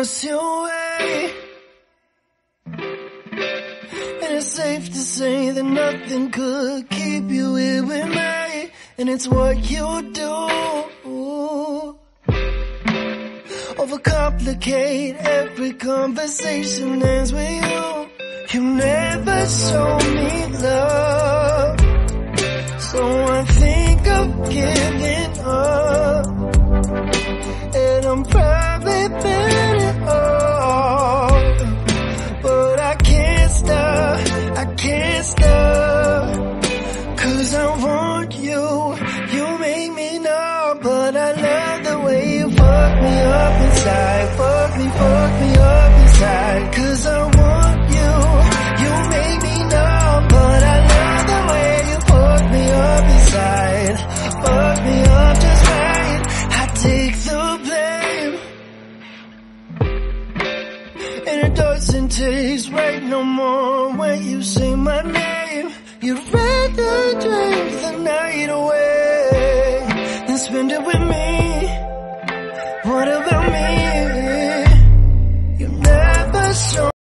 lost your way. And it's safe to say that nothing could keep you here with me. And it's what you do. Overcomplicate every conversation ends with you. You never show me love, so I think of giving up. And I'm probably better off, but I can't stop, I can't stop. 'Cause I want you, you make me numb. But I love the way you fuck me up inside. Fuck me up inside. 'Cause I want you, you make me numb. But I love the way you fuck me up inside. Fuck me up just right, I take the blame. And it doesn't taste right no more when you say my name. You'd rather drink the night away than spend it with me. What about